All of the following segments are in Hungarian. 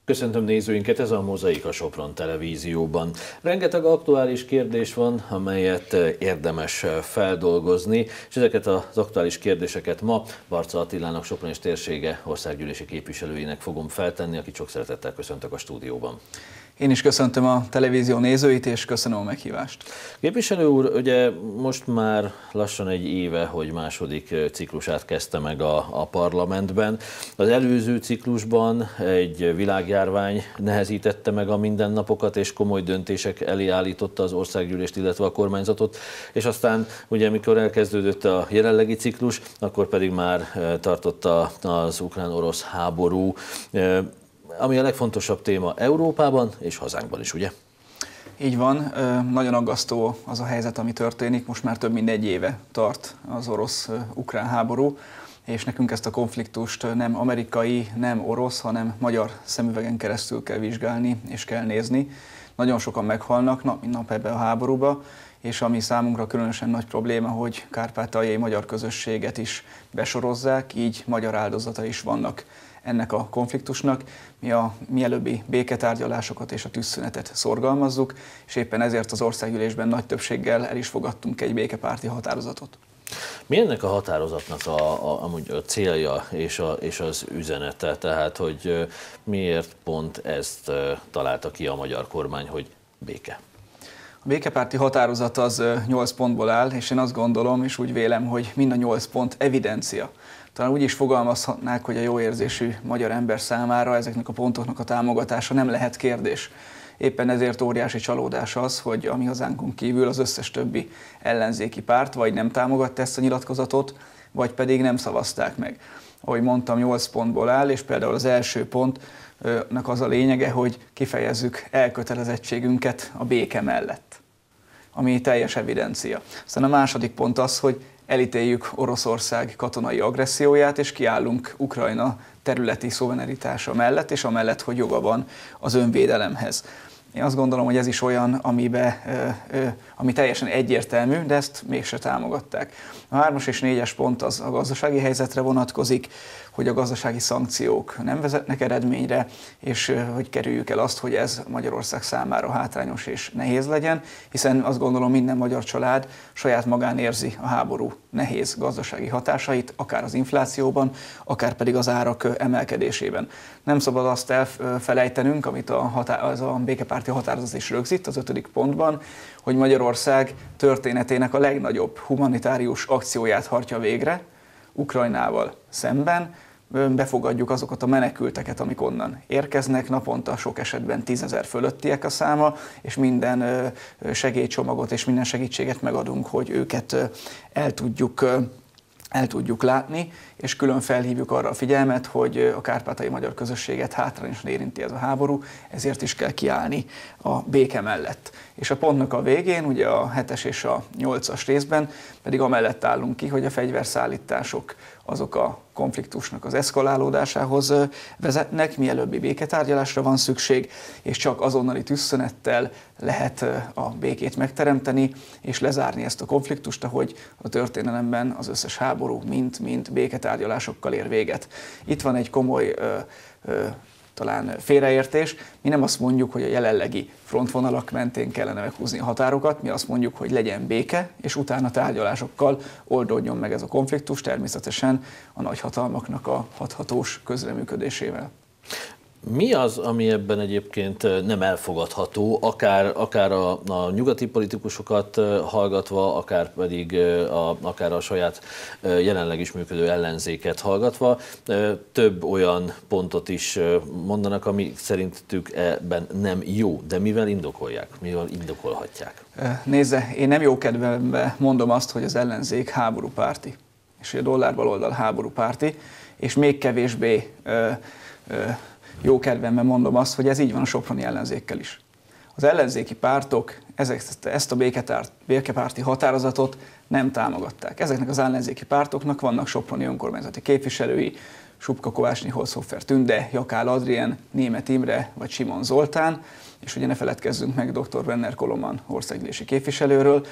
Köszöntöm nézőinket, ez a Mozaik a Sopron televízióban. Rengeteg aktuális kérdés van, amelyet érdemes feldolgozni, és ezeket az aktuális kérdéseket ma Barca Attilának, Sopron és térsége országgyűlési képviselőinek fogom feltenni, akit sok szeretettel köszöntök a stúdióban. Én is köszöntöm a televízió nézőit, és köszönöm a meghívást. Képviselő úr, ugye most már lassan egy éve, hogy második ciklusát kezdte meg a parlamentben. Az előző ciklusban egy világjárvány nehezítette meg a mindennapokat, és komoly döntések elé állította az országgyűlést, illetve a kormányzatot, és aztán ugye mikor elkezdődött a jelenlegi ciklus, akkor pedig már tartotta az ukrán-orosz háború, ami a legfontosabb téma Európában és hazánkban is, ugye? Így van, nagyon aggasztó az a helyzet, ami történik. Most már több mint egy éve tart az orosz-ukrán háború, és nekünk ezt a konfliktust nem amerikai, nem orosz, hanem magyar szemüvegen keresztül kell vizsgálni és kell nézni. Nagyon sokan meghalnak nap mint nap ebbe a háborúba, és ami számunkra különösen nagy probléma, hogy kárpátaljai magyar közösséget is besorozzák, így magyar áldozatai is vannak ennek a konfliktusnak. Mi a mielőbbi béketárgyalásokat és a tűzszünetet szorgalmazzuk, és éppen ezért az országgyűlésben nagy többséggel el is fogadtunk egy békepárti határozatot. Mi ennek a határozatnak amúgy a célja és az üzenete? Tehát, hogy miért pont ezt találta ki a magyar kormány, hogy béke? A békepárti határozat az 8 pontból áll, és én azt gondolom, és úgy vélem, hogy mind a 8 pont evidencia. Talán úgy is fogalmazhatnák, hogy a jó érzésű magyar ember számára ezeknek a pontoknak a támogatása nem lehet kérdés. Éppen ezért óriási csalódás az, hogy a mi hazánkon kívül az összes többi ellenzéki párt vagy nem támogatta ezt a nyilatkozatot, vagy pedig nem szavazták meg. Ahogy mondtam, 8 pontból áll, és például az első pontnak az a lényege, hogy kifejezzük elkötelezettségünket a béke mellett, ami teljes evidencia. Aztán a második pont az, hogy elítéljük Oroszország katonai agresszióját, és kiállunk Ukrajna területi szuverenitása mellett, és amellett, hogy joga van az önvédelemhez. Én azt gondolom, hogy ez is olyan, ami teljesen egyértelmű, de ezt mégse támogatták. A 3-as és 4-es pont az a gazdasági helyzetre vonatkozik, hogy a gazdasági szankciók nem vezetnek eredményre, és hogy kerüljük el azt, hogy ez Magyarország számára hátrányos és nehéz legyen, hiszen azt gondolom, minden magyar család saját magán érzi a háború nehéz gazdasági hatásait, akár az inflációban, akár pedig az árak emelkedésében. Nem szabad azt elfelejtenünk, amit az a békepárti határozat is rögzít az 5. pontban, hogy Magyarország történetének a legnagyobb humanitárius akcióját hajtja végre Ukrajnával szemben. Befogadjuk azokat a menekülteket, amik onnan érkeznek, naponta sok esetben 10 000 fölöttiek a száma, és minden segélycsomagot és minden segítséget megadunk, hogy őket el tudjuk látni, és külön felhívjuk arra a figyelmet, hogy a kárpátaljai magyar közösséget hátrányosan érinti ez a háború, ezért is kell kiállni a béke mellett. És a pontnak a végén, ugye a 7-es és a 8-as részben pedig amellett állunk ki, hogy a fegyverszállítások azok a konfliktusnak az eszkalálódásához vezetnek, mielőbbi béketárgyalásra van szükség, és csak azonnali tűzszünettel lehet a békét megteremteni, és lezárni ezt a konfliktust, ahogy a történelemben az összes háború mind béketárgyalásokkal ér véget. Itt van egy komoly talán félreértés. Mi nem azt mondjuk, hogy a jelenlegi frontvonalak mentén kellene meghúzni a határokat, mi azt mondjuk, hogy legyen béke, és utána tárgyalásokkal oldódjon meg ez a konfliktus, természetesen a nagyhatalmaknak a hathatós közreműködésével. Mi az, ami ebben egyébként nem elfogadható, akár a nyugati politikusokat hallgatva, akár pedig akár a saját jelenleg is működő ellenzéket hallgatva? Több olyan pontot is mondanak, ami szerintük ebben nem jó, de mivel indokolják, mivel indokolhatják? Nézze, én nem jó kedvemben mondom azt, hogy az ellenzék háborúpárti, és hogy a dollár-baloldal háborúpárti, és még kevésbé jó kedvemben mondom azt, hogy ez így van a soproni ellenzékkel is. Az ellenzéki pártok ezt a békepárti határozatot nem támogatták. Ezeknek az ellenzéki pártoknak vannak soproni önkormányzati képviselői, Subka Kovácsné, Holzhofer Tünde, Jakál Adrien, Németh Imre vagy Simon Zoltán, és ugye ne feledkezzünk meg dr. Brenner Koloman országgyűlési képviselőről.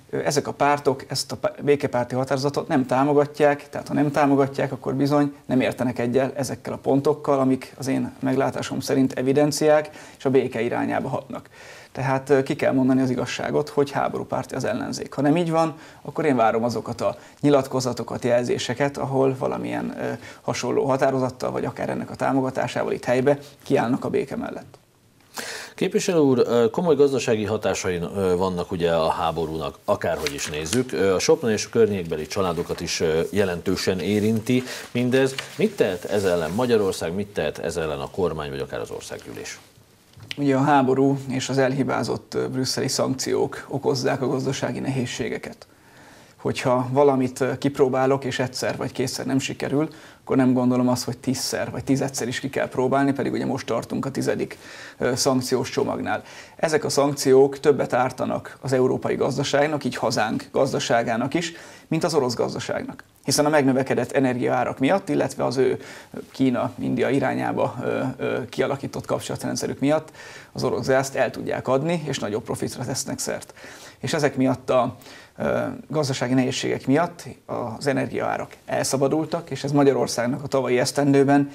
ezek a pártok ezt a békepárti határozatot nem támogatják, tehát ha nem támogatják, akkor bizony nem értenek egyel ezekkel a pontokkal, amik az én meglátásom szerint evidenciák, és a béke irányába hatnak. Tehát ki kell mondani az igazságot, hogy háborúpárti az ellenzék. Ha nem így van, akkor én várom azokat a nyilatkozatokat, jelzéseket, ahol valamilyen hasonló határozattal, vagy akár ennek a támogatásával itt helybe kiállnak a béke mellett. Képviselő úr, komoly gazdasági hatásai vannak ugye a háborúnak, akárhogy is nézzük. A Sopron és a környékbeli családokat is jelentősen érinti mindez. Mit tehet ez ellen Magyarország, mit tehet ez ellen a kormány, vagy akár az országgyűlés? Ugye a háború és az elhibázott brüsszeli szankciók okozzák a gazdasági nehézségeket. Hogyha valamit kipróbálok, és egyszer vagy kétszer nem sikerül, akkor nem gondolom azt, hogy 10-szer vagy 10-szer is ki kell próbálni, pedig ugye most tartunk a 10. szankciós csomagnál. Ezek a szankciók többet ártanak az európai gazdaságnak, így hazánk gazdaságának is, mint az orosz gazdaságnak. Hiszen a megnövekedett energiaárak miatt, illetve az ő Kína-India irányába kialakított kapcsolatrendszerük miatt az orosz gázt el tudják adni, és nagyobb profitra tesznek szert. És ezek miatt a gazdasági nehézségek miatt az energiaárak elszabadultak, és ez Magyarországnak a tavalyi esztendőben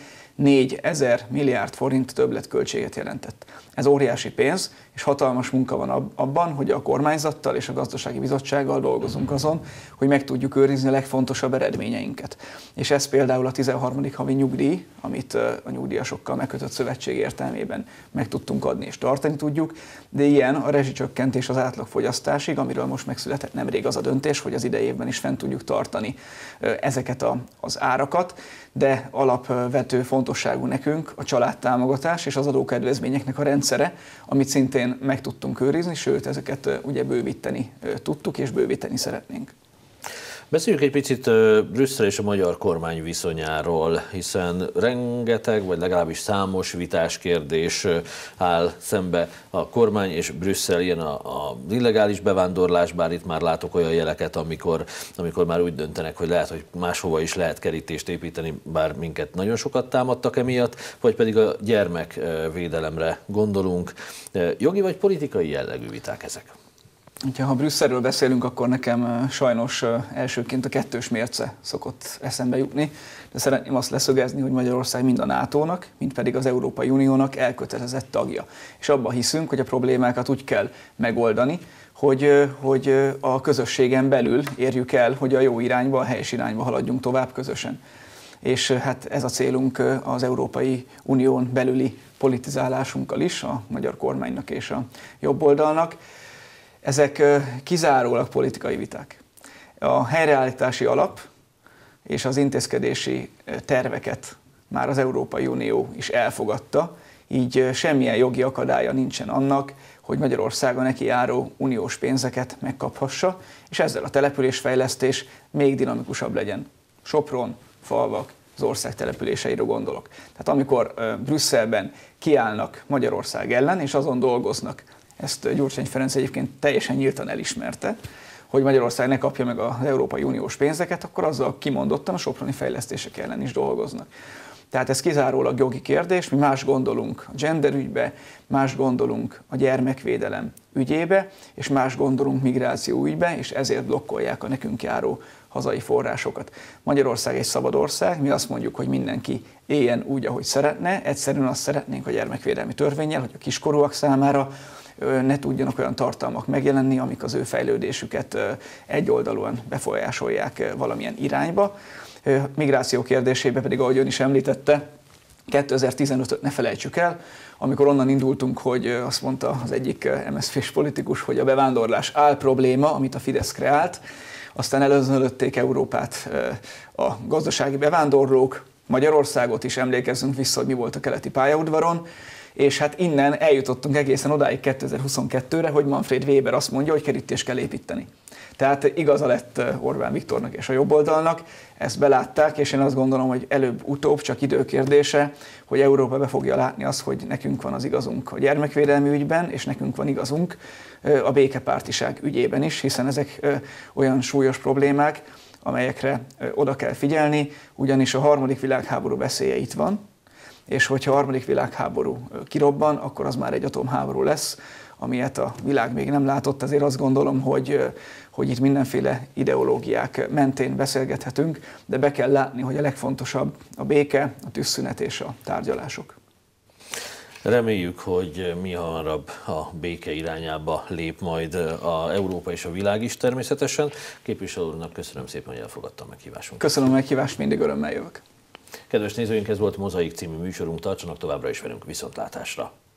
4000 milliárd forint többletköltséget jelentett. Ez óriási pénz, és hatalmas munka van abban, hogy a kormányzattal és a gazdasági bizottsággal dolgozunk azon, hogy meg tudjuk őrizni a legfontosabb eredményeinket. És ez például a 13. havi nyugdíj, amit a nyugdíjasokkal megkötött szövetség értelmében meg tudtunk adni és tartani tudjuk, de ilyen a rezsicsökkentés az átlagfogyasztásig, amiről most megszületett nemrég az a döntés, hogy az idei évben is fent tudjuk tartani ezeket az árakat, de alapvető fontosságú nekünk a családtámogatás és az adókedvezményeknek a rendszere, amit szintén meg tudtunk őrizni, sőt ezeket ugye bővíteni tudtuk és bővíteni szeretnénk. Beszéljünk egy picit Brüsszel és a magyar kormány viszonyáról, hiszen rengeteg, vagy legalábbis számos vitás kérdés áll szembe a kormány és Brüsszel, ilyen az illegális bevándorlás, bár itt már látok olyan jeleket, amikor már úgy döntenek, hogy lehet, hogy máshova is lehet kerítést építeni, bár minket nagyon sokat támadtak emiatt, vagy pedig a gyermekvédelemre gondolunk. Jogi vagy politikai jellegű viták ezek? Ha Brüsszelről beszélünk, akkor nekem sajnos elsőként a kettős mérce szokott eszembe jutni, de szeretném azt leszögezni, hogy Magyarország mind a NATO-nak, mind pedig az Európai Uniónak elkötelezett tagja. És abban hiszünk, hogy a problémákat úgy kell megoldani, hogy a közösségen belül érjük el, hogy a jó irányba, a helyes irányba haladjunk tovább közösen. És hát ez a célunk az Európai Unión belüli politizálásunkkal is, a magyar kormánynak és a jobboldalnak. Ezek kizárólag politikai viták. A helyreállítási alap és az intézkedési terveket már az Európai Unió is elfogadta, így semmilyen jogi akadálya nincsen annak, hogy Magyarországon neki járó uniós pénzeket megkaphassa, és ezzel a településfejlesztés még dinamikusabb legyen. Sopron, falvak, az ország településeire gondolok. Tehát amikor Brüsszelben kiállnak Magyarország ellen, és azon dolgoznak, ezt Gyurcsány Ferenc egyébként teljesen nyíltan elismerte, hogy Magyarország ne kapja meg az Európai Uniós pénzeket, akkor azzal kimondottan a soproni fejlesztések ellen is dolgoznak. Tehát ez kizárólag jogi kérdés, mi más gondolunk a gender ügybe, más gondolunk a gyermekvédelem ügyébe, és más gondolunk migráció ügybe, és ezért blokkolják a nekünk járó hazai forrásokat. Magyarország egy szabad ország, mi azt mondjuk, hogy mindenki éljen úgy, ahogy szeretne, egyszerűen azt szeretnénk a gyermekvédelmi törvénnyel, hogy a kiskorúak számára ne tudjanak olyan tartalmak megjelenni, amik az ő fejlődésüket egyoldalúan befolyásolják valamilyen irányba. Migráció kérdésében pedig, ahogy ön is említette, 2015-öt ne felejtsük el, amikor onnan indultunk, hogy azt mondta az egyik MSZP-s politikus, hogy a bevándorlás álprobléma, amit a Fidesz kreált, aztán előzönölötték Európát a gazdasági bevándorlók, Magyarországot is emlékezzünk vissza, hogy mi volt a keleti pályaudvaron, és hát innen eljutottunk egészen odáig 2022-re, hogy Manfred Weber azt mondja, hogy kerítést kell építeni. Tehát igaza lett Orbán Viktornak és a jobboldalnak, ezt belátták, és én azt gondolom, hogy előbb-utóbb csak időkérdése, hogy Európa be fogja látni azt, hogy nekünk van az igazunk a gyermekvédelmi ügyben, és nekünk van igazunk a békepártiság ügyében is, hiszen ezek olyan súlyos problémák, amelyekre oda kell figyelni, ugyanis a harmadik világháború veszélye itt van, és hogyha a harmadik világháború kirobban, akkor az már egy atomháború lesz, amilyet a világ még nem látott, azért azt gondolom, hogy itt mindenféle ideológiák mentén beszélgethetünk, de be kell látni, hogy a legfontosabb a béke, a tűzszünet és a tárgyalások. Reméljük, hogy mihamarabb a béke irányába lép majd a Európa és a világ is természetesen. Képviselő úrnak köszönöm szépen, hogy elfogadta a meghívásunkat. Köszönöm a meghívást, mindig örömmel jövök. Kedves nézőink, ez volt Mozaik című műsorunk, tartsanak továbbra is velünk, viszontlátásra!